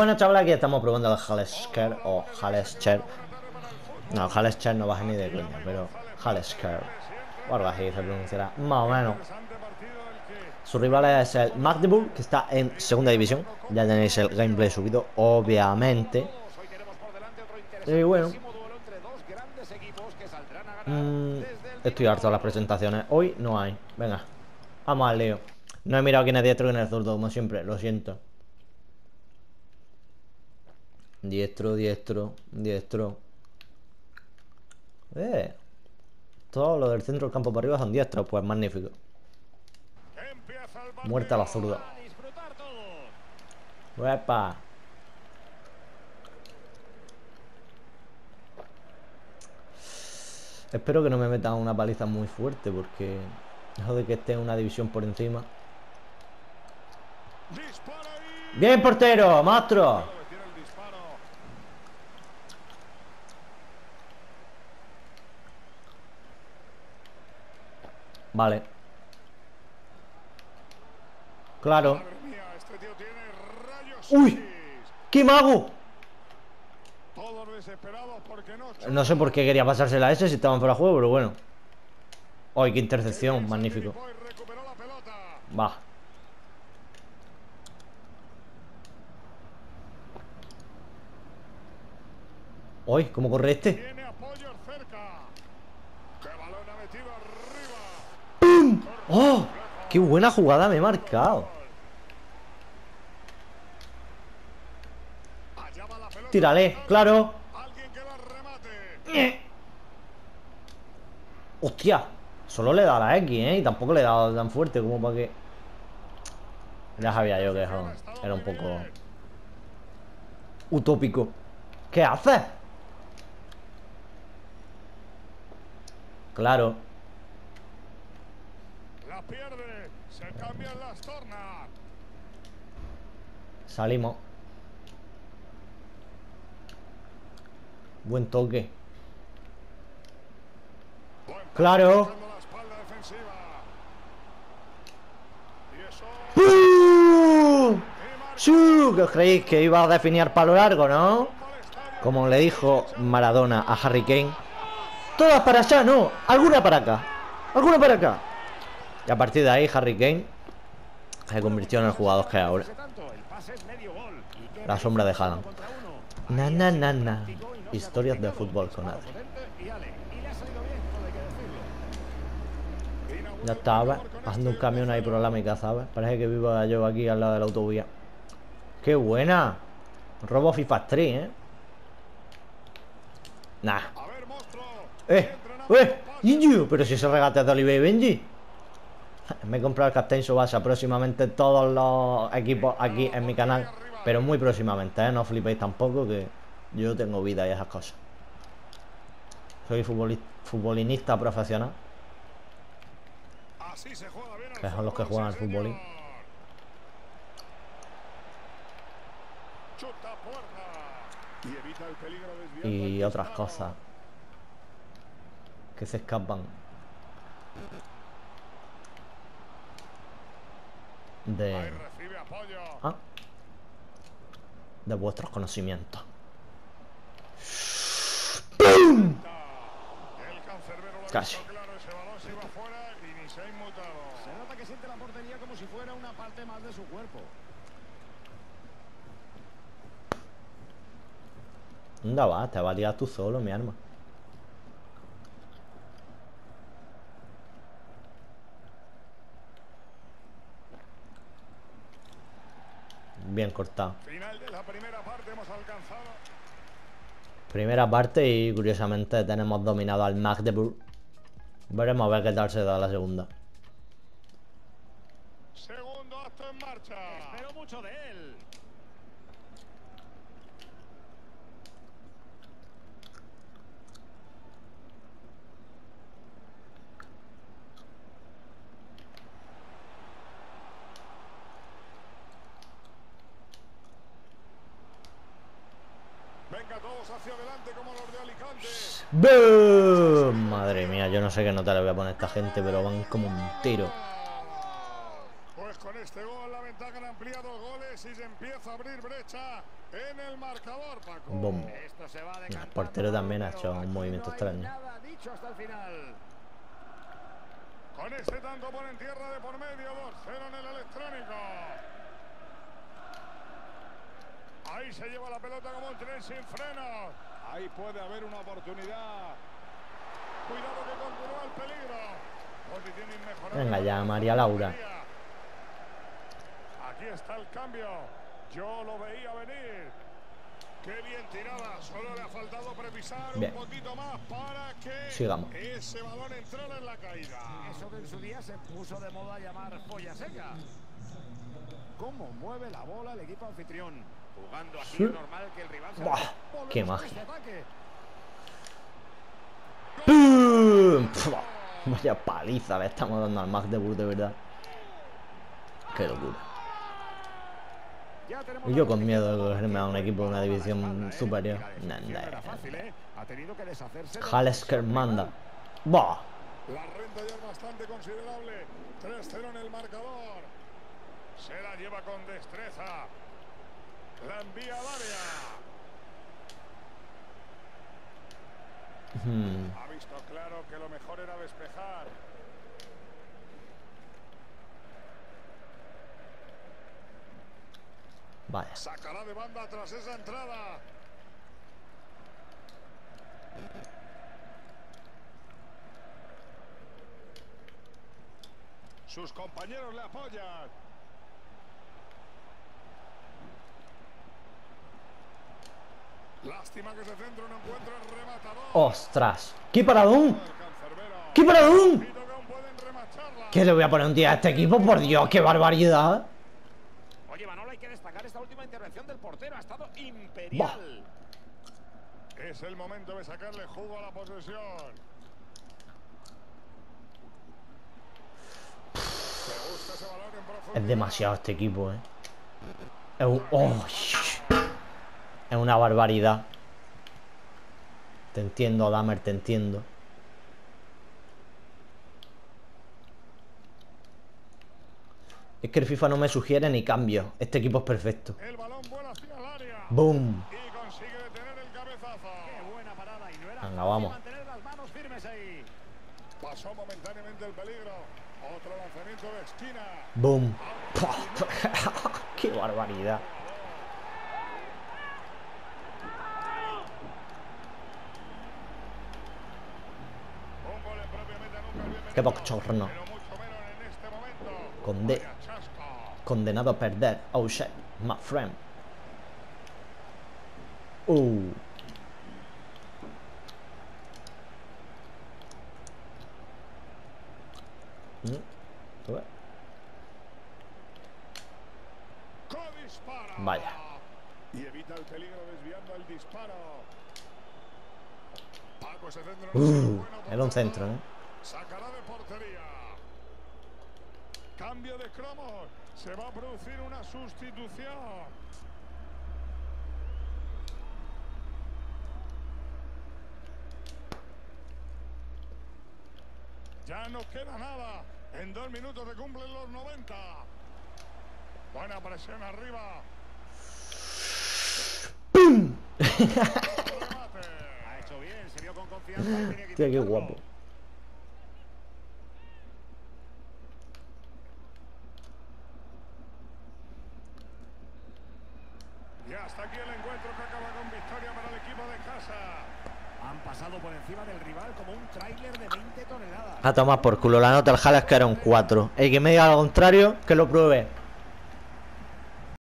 Bueno, chavales, aquí estamos probando el Halesker o Halescher. No, Halescher no baja ni de coña, pero Halesker o algo así se pronunciará, más o menos. Su rival es el Magdeburg, que está en segunda división. Ya tenéis el gameplay subido, obviamente. Y bueno, estoy harto de las presentaciones. Hoy no hay. Venga, vamos al lío. No he mirado quién es diestro y quién es zurdo, como siempre, lo siento. Diestro, diestro, diestro. Todo lo del centro del campo para arriba son diestros, pues magnífico. Muerta la zurda. ¡Uepa! Espero que no me metan una paliza muy fuerte, porque eso de que esté en una división por encima. ¡Bien, portero! ¡Monstruo! Vale. Claro. ¡Uy! ¡Qué mago! No sé por qué quería pasársela a ese si estaban fuera de juego, pero bueno. ¡Ay, qué intercepción! Magnífico. Va. ¡Ay! ¿Cómo corre este? ¡Pum! ¡Oh! ¡Qué buena jugada me he marcado! Tírale, claro. ¡Hostia! Solo le he dado la X, ¿eh? Y tampoco le he dado tan fuerte como para que... Ya sabía yo que eso era un poco... utópico. ¿Qué haces? Claro. La pierde, se cambian las tornas. Salimos. Buen toque. Claro. ¡Pum! ¡Shuu! ¿Qué os creéis? Que iba a definir palo largo, ¿no? Como le dijo Maradona a Harry Kane. Todas para allá, no. Alguna para acá. Alguna para acá. Y a partir de ahí Harry Kane se convirtió en el jugador que es ahora. La sombra de Haaland. Na, na, na, na. Historias de fútbol con Adri. Ya estaba haciendo un camión ahí por la mica, ¿sabes? Parece que vivo yo aquí al lado de la autovía. ¡Qué buena! Robo FIFA 3, ¿eh? Nah. Pero si ese regate es de Oliver y Benji. Me he comprado el Captain Tsubasa. Próximamente todos los equipos aquí en mi canal. Pero muy próximamente, ¿eh? No flipéis tampoco, que yo tengo vida y esas cosas. Soy futbolinista profesional. Que son los que juegan al futbolín. Y otras cosas que se escapan de de vuestros conocimientos. ¡Pum! Casi. Se nota que siente la portería como si fuera una parte más de su cuerpo. ¿Dónde vas? Te vas a tirar tú solo, mi arma. Bien cortado. Final de la primera parte hemos alcanzado. Primera parte y curiosamente tenemos dominado al Magdeburg. Veremos a ver qué tal se da la segunda. Segundo acto en marcha. Espero mucho de él. Venga todos hacia adelante como los de Alicante. ¡Boom! Madre mía, yo no sé qué nota le voy a poner a esta gente, pero van como un tiro. Pues con este gol la ventaja han ampliado goles y se empieza a abrir brecha en el marcador, Paco. Boom. Esto se va El portero también ha hecho un movimiento extraño. Nada dicho hasta el final. Con este tanto ponen tierra de por medio, 2-0 en el electrónico. Ahí se lleva la pelota como un tren sin frenos. Ahí puede haber una oportunidad. Cuidado que continúa el peligro. Posición inmejorable. Venga ya, María Laura. Aquí está el cambio. Yo lo veía venir. Qué bien tirada. Solo le ha faltado previsar bien. Un poquito más para que sigamos. Ese balón entrara en la caída. Eso que en su día se puso de moda llamar polla seca. ¿Cómo mueve la bola el equipo anfitrión? Jugando así sí. Es normal que el rival se... ¡Qué magia! ¡Pum! Vaya paliza le estamos dando al Magdeburg, de verdad. ¡Qué locura! Y yo con miedo de cogerme a un equipo de una división superior. Halesker manda. ¡Bah! La renta ya es bastante considerable. 3-0 en el marcador. Se la lleva con destreza. La envía al área. Ha visto claro que lo mejor era despejar. Vaya. Sacará de banda tras esa entrada. Sus compañeros le apoyan. Lástima que ese centro no encuentra el rematador. ¡Ostras! ¡Qué paradón! ¡Qué paradón! ¿Qué le voy a poner un día a este equipo? ¡Por Dios, qué barbaridad! Oye, Manolo, hay que destacar esta última intervención del portero. Ha estado imperial. Bah. Es el momento de sacarle jugo a la posesión. Es demasiado este equipo, Es un... ¡Oh! Es una barbaridad. Te entiendo, Dahmer, te entiendo. Es que el FIFA no me sugiere ni cambios. Este equipo es perfecto. El balón vuela hacia el área. ¡Boom! Y consigue detener el cabezazo. Qué buena parada y no era venga, vamos. mantener las manos firmes ahí. Pasó momentáneamente el peligro. Otro lanzamiento de esquina. ¡Boom! ¡Qué barbaridad! ¡Qué bochorno! Condenado a perder. Oh shit, my friend. Vaya. Y evita el peligro desviando el disparo. Paco, ese centro era un centro, Sacará de portería. Cambio de cromos. Se va a producir una sustitución. Ya no queda nada. En 2 minutos se cumplen los 90. Buena presión arriba. ¡Pum! Ha hecho bien, se vio con confianza. Tío, qué guapo. Y hasta aquí el encuentro que acaba con victoria para el equipo de casa. Han pasado por encima del rival como un tráiler de 20 toneladas. A tomar por culo, la nota del Halesker era un 4. El que me diga lo contrario, que lo pruebe.